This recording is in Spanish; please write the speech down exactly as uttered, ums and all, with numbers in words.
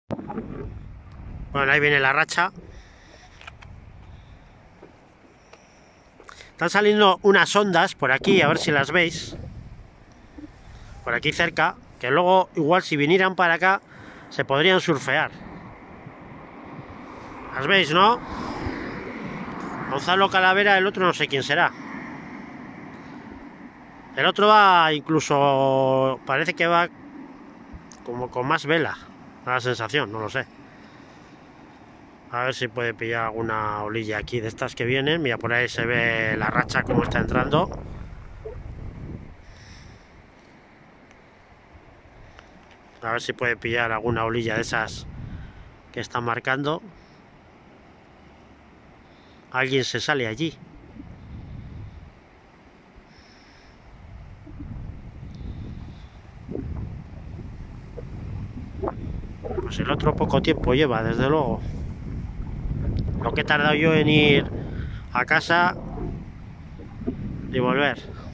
Bueno, ahí viene la racha. Están saliendo unas ondas por aquí, a ver si las veis. Por aquí cerca, que luego igual si vinieran para acá se podrían surfear. ¿Las veis, no? Gonzalo Calavera, el otro no sé quién será. El otro va incluso, parece que va como con más vela, da la sensación, no lo sé. A ver si puede pillar alguna olilla aquí de estas que vienen. Mira, por ahí se ve la racha como está entrando. A ver si puede pillar alguna olilla de esas que están marcando. Alguien se sale allí. Pues el otro poco tiempo lleva, desde luego. Lo que he tardado yo en ir a casa y volver.